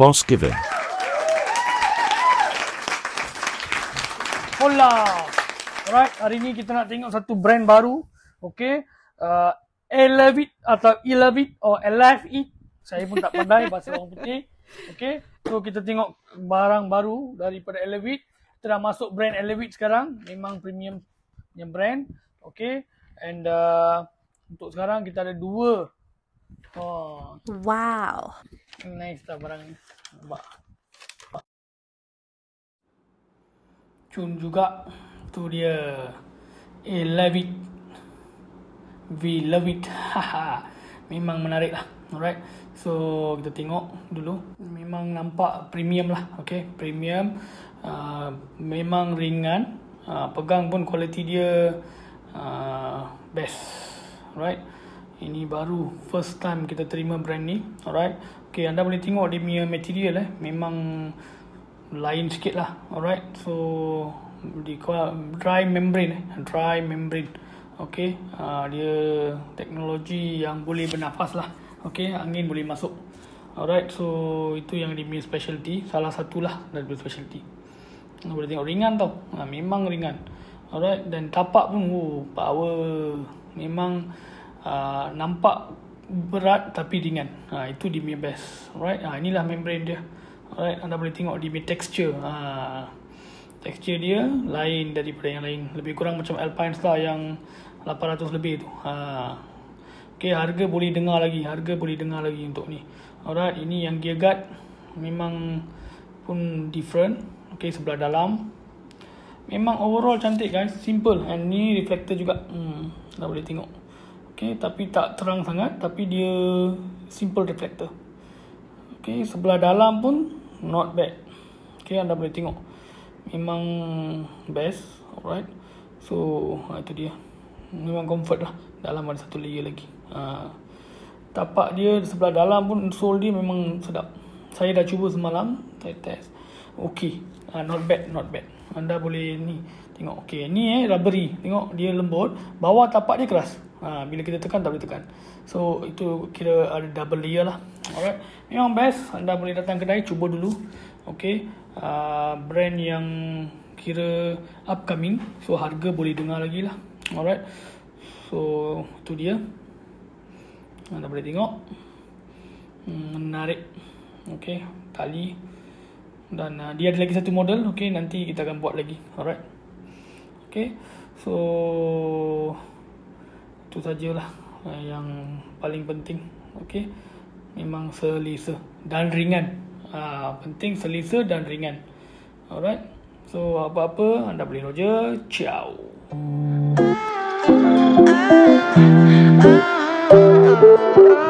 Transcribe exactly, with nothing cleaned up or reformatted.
Boss given. Hola. Alright, hari ni kita nak tengok satu brand baru. Okay. Uh, Elevate atau Elevate or Elevate. Saya pun tak pandai bahasa orang putih. Okay. So kita tengok barang baru daripada Elevate. Kita dah masuk brand Elevate sekarang. Memang premium yang brand. Okay. And uh, untuk sekarang kita ada dua. Oh. Wow. Nice lah barang ni. Nampak. Cun juga. Tu dia. Eh, love it. We love it. Haha. Memang menarik lah. Alright. So, kita tengok dulu. Memang nampak premium lah. Okay. Premium. Uh, memang ringan. Uh, pegang pun kualiti dia uh, best. Alright. Ini baru. First time kita terima brand ni. Alright. Okay. Anda boleh tengok dia punya material eh. Memang lain sikit lah. Alright. So di dry membrane eh. Dry membrane. Okay. Uh, dia teknologi yang boleh bernafas lah. Okay. Angin boleh masuk. Alright. So itu yang dia punya specialty. Salah satulah dari specialty. Anda boleh tengok ringan tau. Ha, memang ringan. Alright. Dan tapak pun oh, power. Memang uh, nampak berat tapi ringan. Ha, itu dia punya best. Alright. Ha, inilah membrane dia. Alright, anda boleh tengok dia punya texture. Ha, texture dia lain daripada yang lain. Lebih kurang macam Alpine Star yang lapan ratus lebih tu. Ha. Okay, harga boleh dengar lagi. Harga boleh dengar lagi untuk ni. Alright, ini yang gear guard. Memang pun different. Okay, sebelah dalam. Memang overall cantik guys. Simple. And ni reflector juga. Hmm, anda boleh tengok. Okay, tapi tak terang sangat. Tapi dia simple reflector. Okay, sebelah dalam pun not bad. Okay, anda boleh tengok. Memang best. Alright. So, ha, itu dia. Memang comfort lah. Dalam ada satu layer lagi. Ha. Tapak dia sebelah dalam pun sole dia memang sedap. Saya dah cuba semalam. Saya test. Okay. Ha, not bad, not bad. Anda boleh ni. Tengok. Okay, ni eh rubbery. Tengok dia lembut. Bawah tapak dia keras. Ha, bila kita tekan tak boleh tekan. So itu kira ada double layer lah. Alright. Memang best. Anda boleh datang kedai cuba dulu. Okay. Uh, brand yang kira upcoming. So harga boleh dengar lagi lah. Alright. So itu dia. Anda boleh tengok. Hmm, menarik. Okay. Tali. Dan uh, dia ada lagi satu model. Okay. Nanti kita akan buat lagi. Alright. Okay. So itu sajalah uh, yang paling penting. Okay. Memang selesa dan ringan. Uh, penting selesa dan ringan. Alright. So apa-apa anda boleh roger. Ciao.